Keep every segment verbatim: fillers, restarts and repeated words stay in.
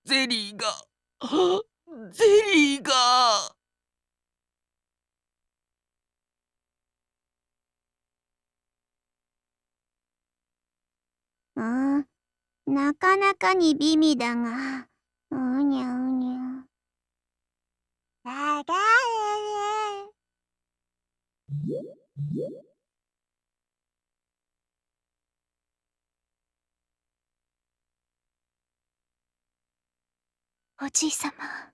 ゼリーが、はゼリーが。 うーん、なかなかに美味だが、うにゃうにゃ。あらおじいさま。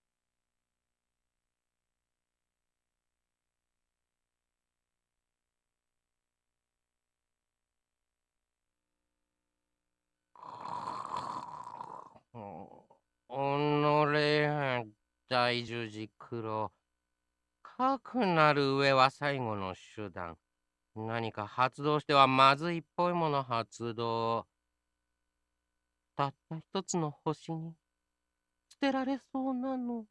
おのれ、大十字苦労。かくなる上は最後の手段。何か発動してはまずいっぽいもの発動。たった一つの星に捨てられそうなの。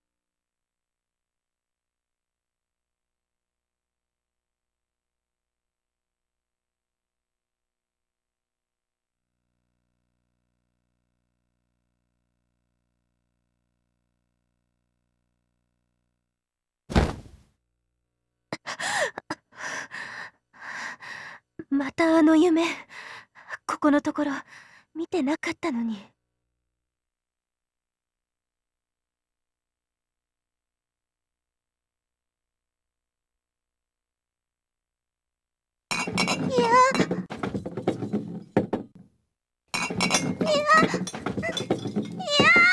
またあの夢。ここのところ見てなかったのに。いや、いや、いや。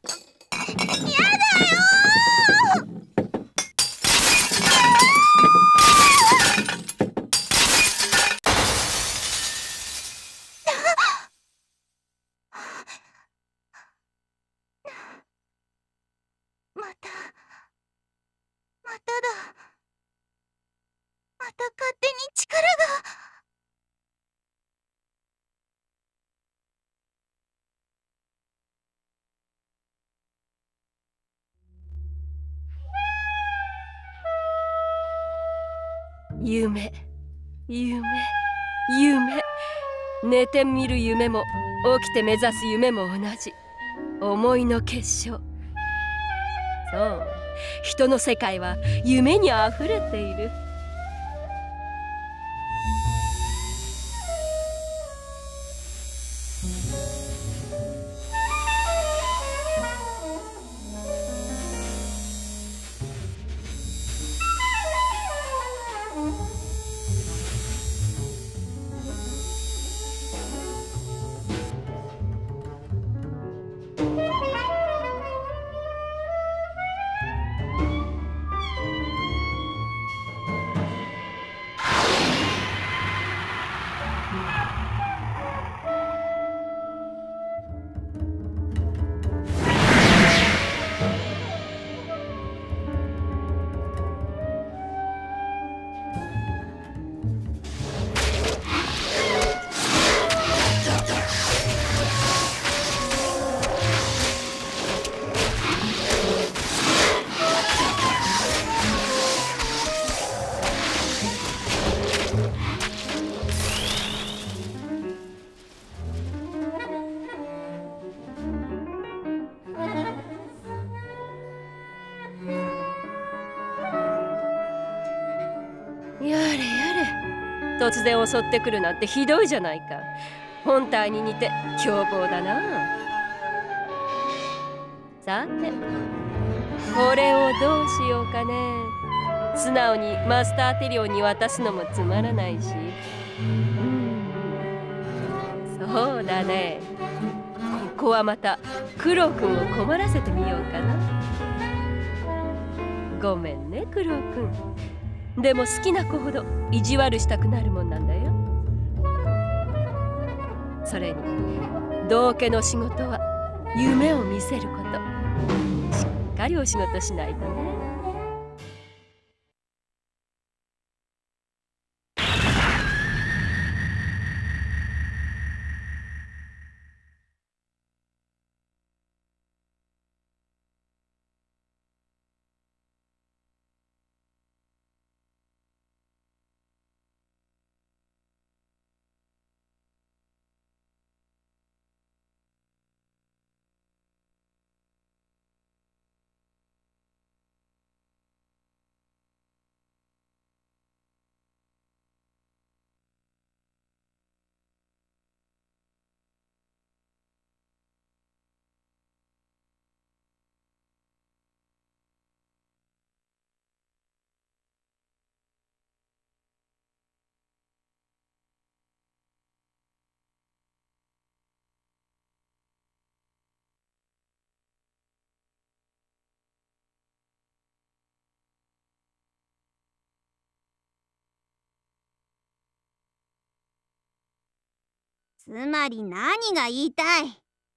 またまただ。また勝手に力が。 夢、夢、夢。寝て見る夢も起きて目指す夢も同じ。思いの結晶。そう、人の世界は夢にあふれている。やれやれ、突然襲ってくるなんてひどいじゃないか。本体に似て凶暴だな。さて、これをどうしようかね。素直にマスターテリオに渡すのもつまらないし。うん、そうだね。ここはまたクロくんを困らせてみようかな。ごめんね、クロくん。でも好きな子ほど意地悪したくなるもんなんだよ。それに道家の仕事は夢を見せること。しっかりお仕事しないとね。 つまり何が言いたい？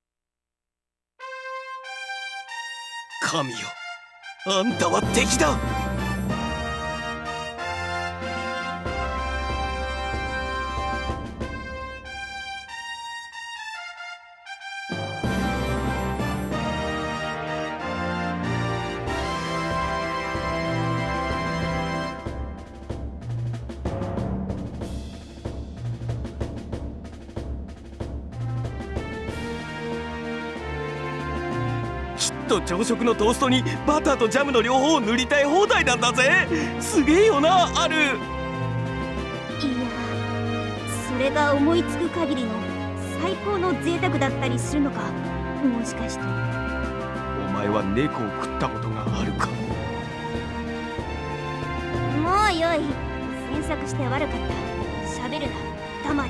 神よ、あんたは敵だ。と朝食のトーストにバターとジャムの両方を塗りたい放題なんだぜ。すげえよな、ある。いや、 それが思いつく限りの最高の贅沢だったりするのか、もしかして。お前は猫を食ったことがあるか？ もうよい。詮索して悪かった。喋るな、たまり。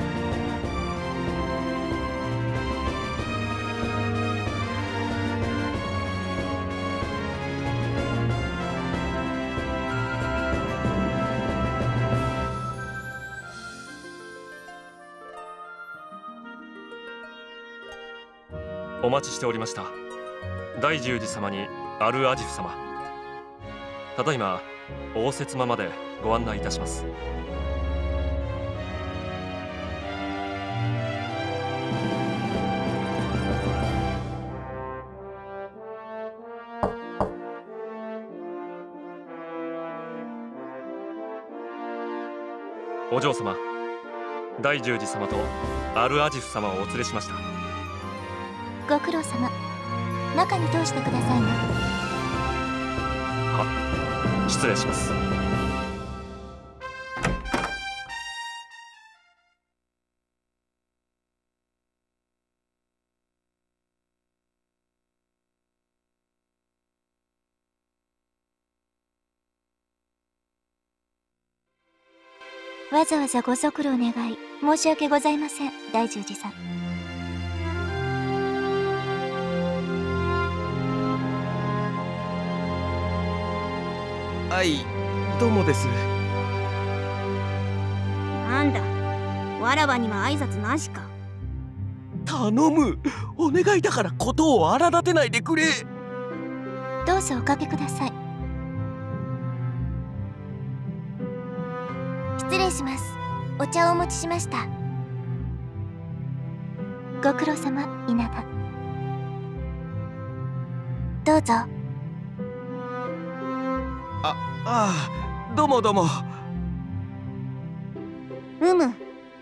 お待ちしておりました。大十字様にアルアジフ様。ただいま応接間までご案内いたします。お嬢様、大十字様とアルアジフ様をお連れしました。 ご苦労様。中に通してくださいね。 は、失礼します。 わざわざご足労願い申し訳ございません、大十字さん。 はい、どうもです。 なんだ、わらわには挨拶なしか。 頼む、お願いだからことを荒立てないでくれ。 どうぞおかけください。失礼します。お茶をお持ちしました。ご苦労様、稲田。どうぞ。 あ、ああ、どうもどうも。 うむ。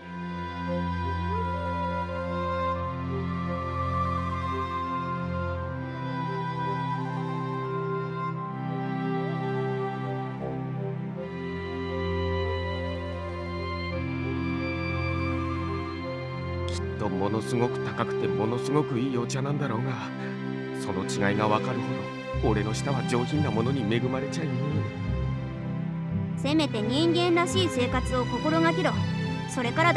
きっとものすごく高くてものすごくいいお茶なんだろうが、その違いが分かるほど俺の舌は上品なものに恵まれちゃいねえ。せめて人間らしい生活を心がけろ。それからだ。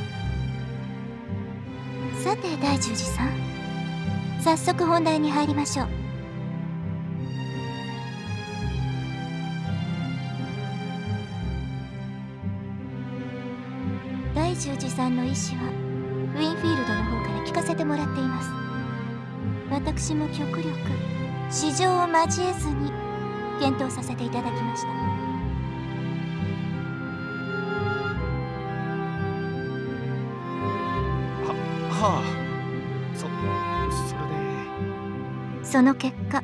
さて大十字さん、早速本題に入りましょう。大十字さんの意思はウィンフィールドの方から聞かせてもらっています。私も極力市場を交えずに検討させていただきました。 は、はあ、そ、それで。 その結果、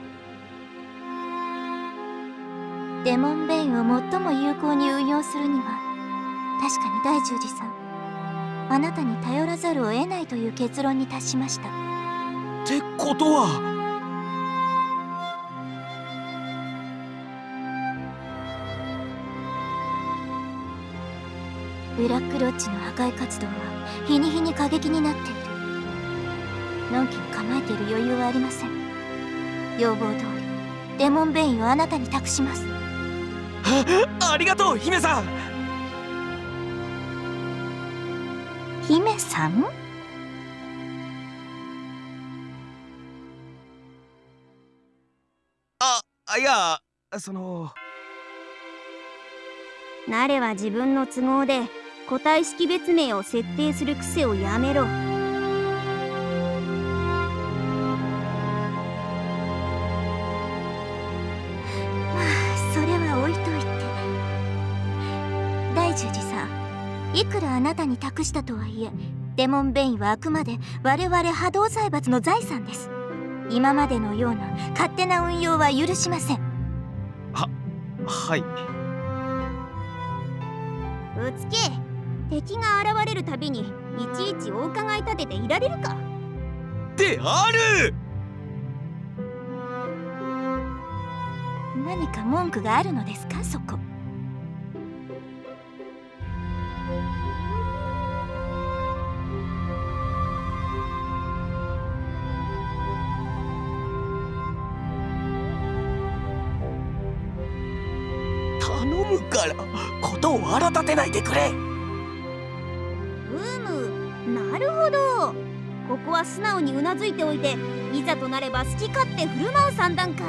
デモンベインを最も有効に運用するには、確かに大十字さん、あなたに頼らざるを得ないという結論に達しました。 ってことは、 ブラックロッジの破壊活動は日に日に過激になっている。のんきに構えている余裕はありません。要望通りデモンベインをあなたに託します。 あ、ありがとう姫さん。 姫さん？ あ、いや、その。 ナレは自分の都合で個体識別名を設定する癖をやめろ。 それは置いといて、大樹寺さん、いくらあなたに託したとはいえ、デモンベインはあくまで我々波動財閥の財産です。今までのような勝手な運用は許しません。 は、はい。 うつけ、敵が現れるたびにいちいちお伺い立てていられるか。 である。 何か文句があるのですか、そこ。 頼むからことを荒立てないでくれ。 うむ、なるほど。ここは素直にうなずいておいて、いざとなれば好き勝手振る舞う算段か。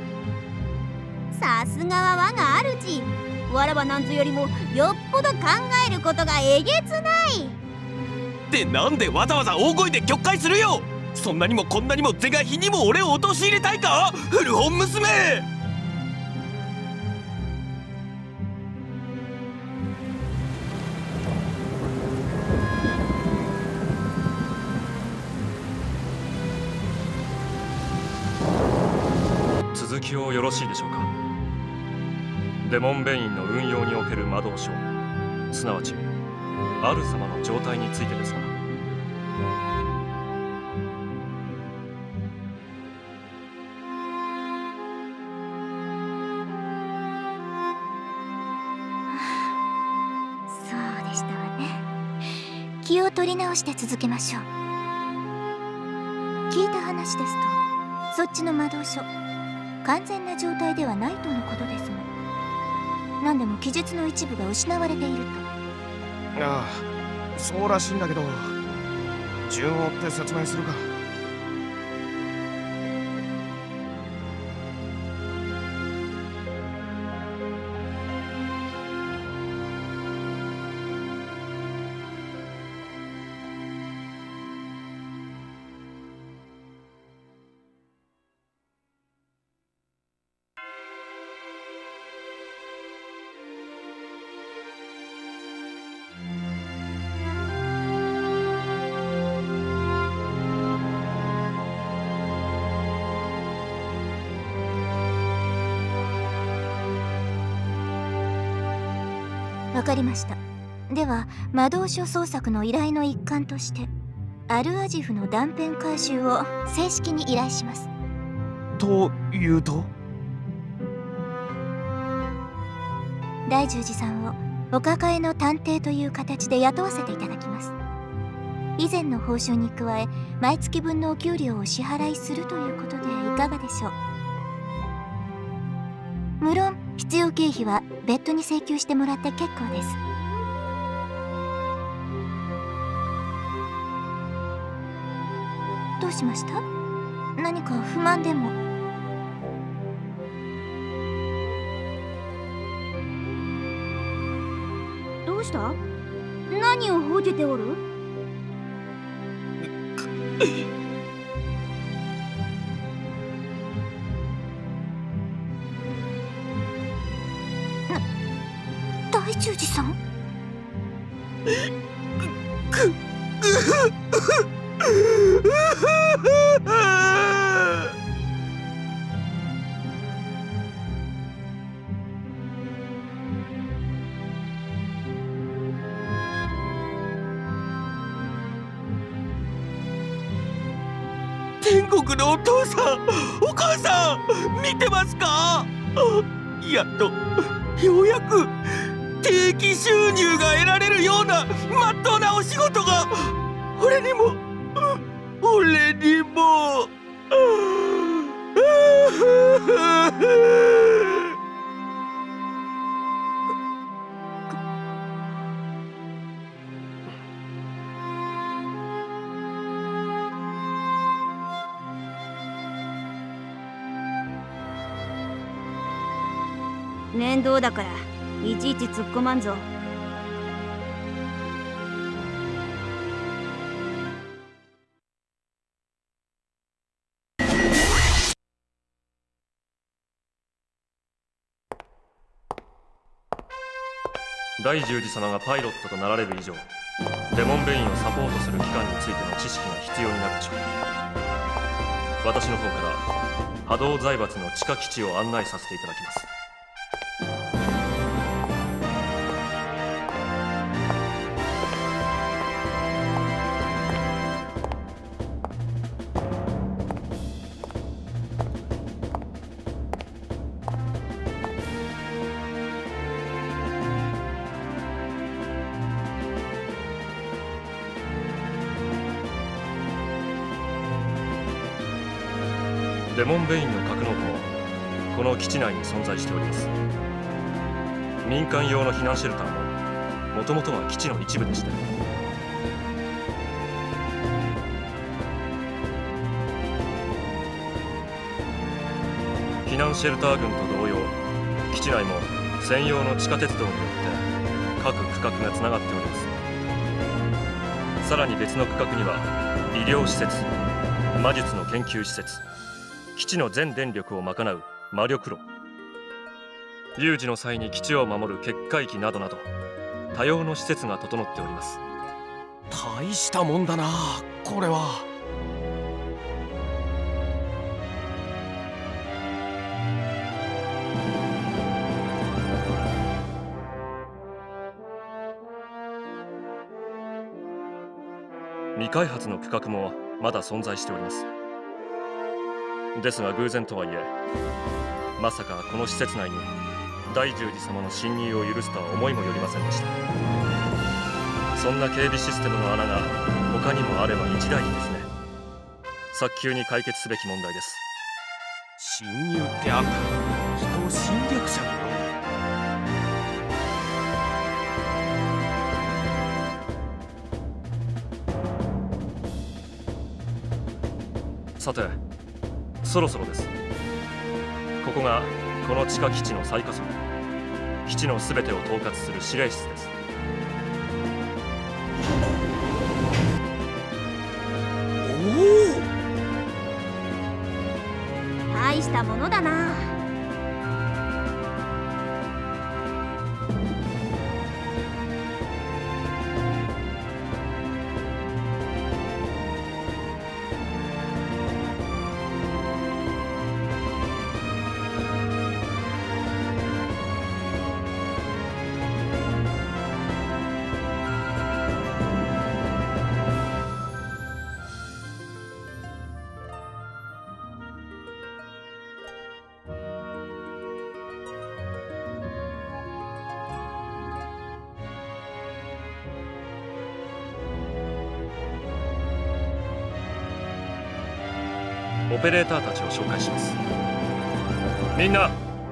さすがは我が主。わらばなんぞよりもよっぽど考えることがえげつない。 でなんでわざわざ大声で曲解するよ。そんなにもこんなにも是が非にも俺を陥れたいか、古本娘。 続きをよろしいでしょうか。デモンベインの運用における魔導書、すなわちアル様の状態についてですが。 そうでしたわね。気を取り直して続けましょう。聞いた話ですと、そっちの魔導書完全な状態ではないとのことですが、何でも記述の一部が失われていると。 ああ、そうらしいんだけど、順を追って説明するか。 わかりました。では魔導書創作の依頼の一環としてアルアジフの断片回収を正式に依頼します。 というと、 大十字さんをお抱えの探偵という形で雇わせていただきます。以前の報酬に加え毎月分のお給料を支払いするということでいかがでしょう。無論必要経費は別途に請求してもらって結構です。どうしました？何か不満でも？ どうした？何をほうけておる？ 大十字さん？ く、く、天国のお父さん、お母さん、見てますか？やっと、ようやく定期収入が得られるようなまっとうなお仕事が俺にも俺にも面倒だからいちいち突っ込まんぞ。 大十字様がパイロットとなられる以上、デモンベインをサポートする機関についての知識が必要になるでしょう。私の方から波動財閥の地下基地を案内させていただきます。デモンベインの格納庫もこの基地内に存在しております。民間用の避難シェルターももともとは基地の一部でした。避難シェルター群と同様、基地内も専用の地下鉄道によって各区画がつながっております。さらに別の区画には医療施設、魔術の研究施設、基地の全電力を賄う魔力炉、有事の際に基地を守る結界機などなど多様の施設が整っております。 大したもんだなこれは。 未開発の区画もまだ存在しております。ですが偶然とはいえ、まさかこの施設内に大十字様の侵入を許すとは思いもよりませんでした。そんな警備システムの穴が他にもあれば一大事ですね。早急に解決すべき問題です。 侵入ってあんた人を侵略者だろ。 さて、そろそろです。ここがこの地下基地の最下層、基地のすべてを統括する司令室です。 おお、大したものだな。 オペレーターたちを紹介します。みんな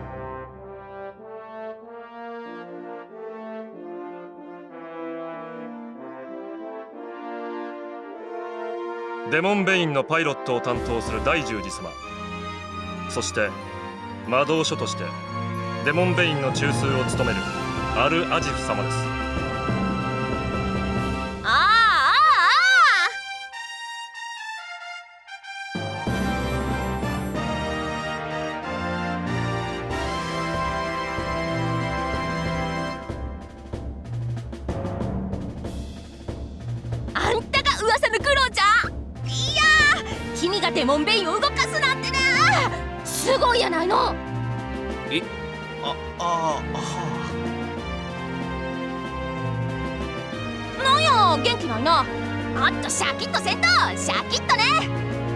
デモンベインのパイロットを担当する大十字様、そして魔導書としてデモンベインの中枢を務めるアル・アジフ様です。 デモンベインを動かすなんてね、すごいやないの。 え、あ、あ、 あなんや元気ないな。もっとシャキッとせんと、シャキッとね。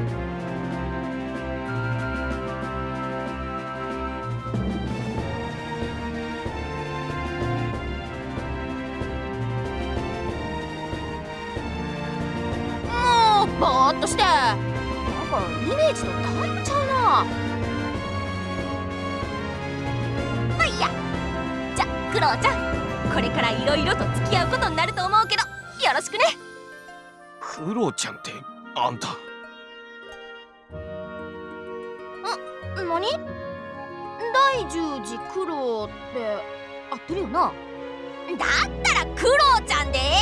もうぼーっとして、イメージとだいぶちゃうな。まあいいや。じゃクロウちゃん、これからいろいろと付き合うことになると思うけどよろしくね。 クロウちゃんってあんた。 ん、何？大十字クロウって合ってるよな。 だったらクロウちゃんでええ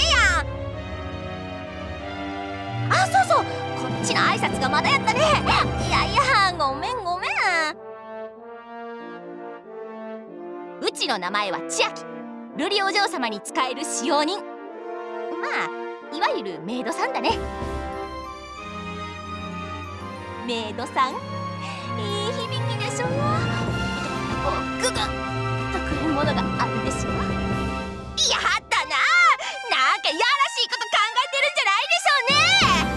やん。あ、そうそう、こっちの挨拶がまだやったね。いやいや、ごめんごめん。うちの名前は千秋。 瑠璃お嬢様に仕える使用人、まあいわゆるメイドさんだね。メイドさん、いい響きでしょ。ググッとくるものがあるでしょ。やったな、なんかやらしいこと考えてるんじゃないでしょうね。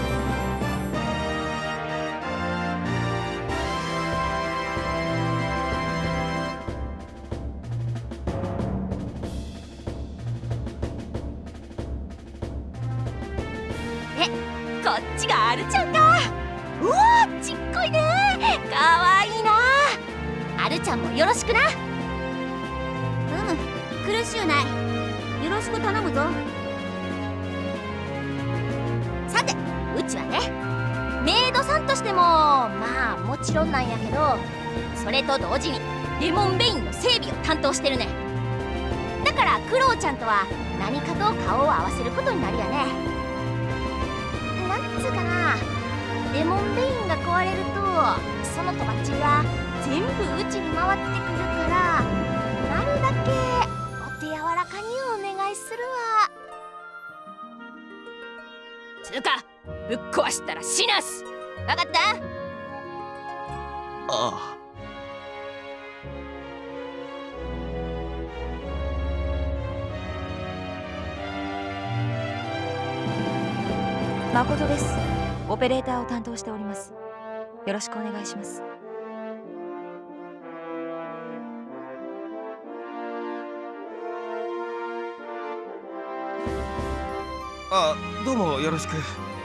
こっちがアルちゃんか。うわー、ちっこいね。かわいいな。アルちゃんもよろしくな。 うむ、苦しゅうない。よろしく頼むぞ。 さて、うちはね、メイドさんとしてもまあもちろんなんやけど、それと同時にレモンベインの整備を担当してるね。だからクロウちゃんとは何かと顔を合わせることになるよね。なんつうかな、レモンベインが壊れるとそのとばっちりは全部うちに回ってくるから、なるだけお手柔らかにお願いするわ。つうか、ぶっ壊したら死なす。わかった？ ああ。 誠です。オペレーターを担当しております。よろしくお願いします。 あ、どうもよろしく。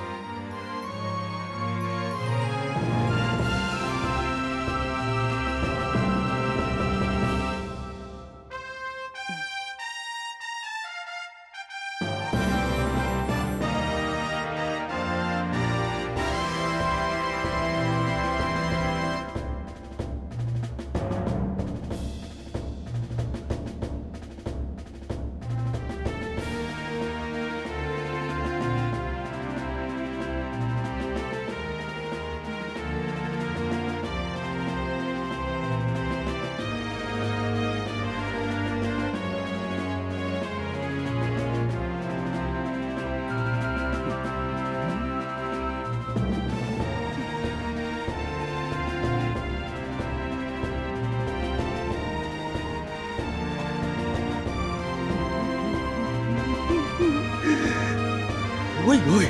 おいおい。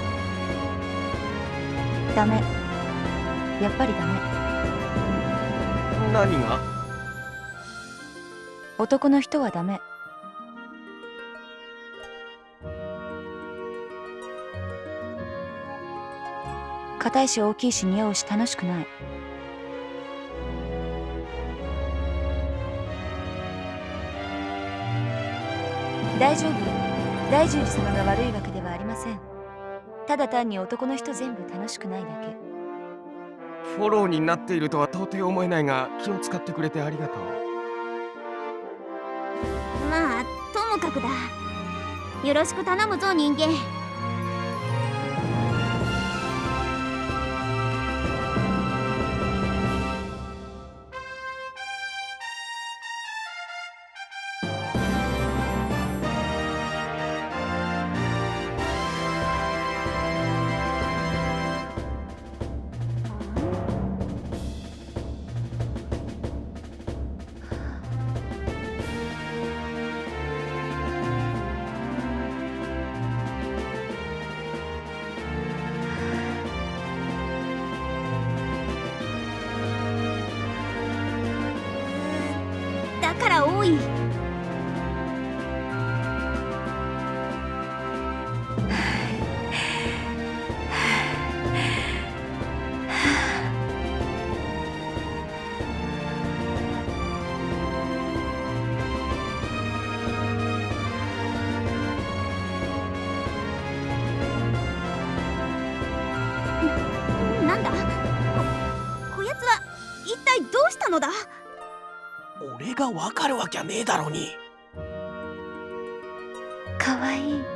ダメ。やっぱりダメ。 何が？ 男の人はダメ。硬いし大きいし似合うし楽しくない。大丈夫。大十字様が悪いわけではありません。ただ単に男の人全部楽しくないだけ。 フォローになっているとは到底思えないが、気を使ってくれてありがとう。 まあともかくだ。よろしく頼むぞ人間。だから多い。なんだ？こ、こやつは一体どうしたのだ？ 俺がわかるわきゃねえだろうに。 かわいい。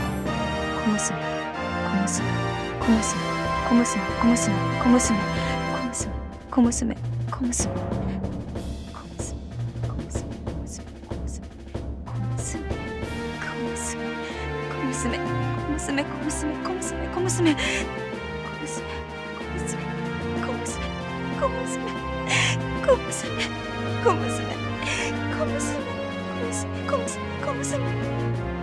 小娘、小娘、小娘、小娘、小娘、小娘、小娘、小娘、小娘、小娘、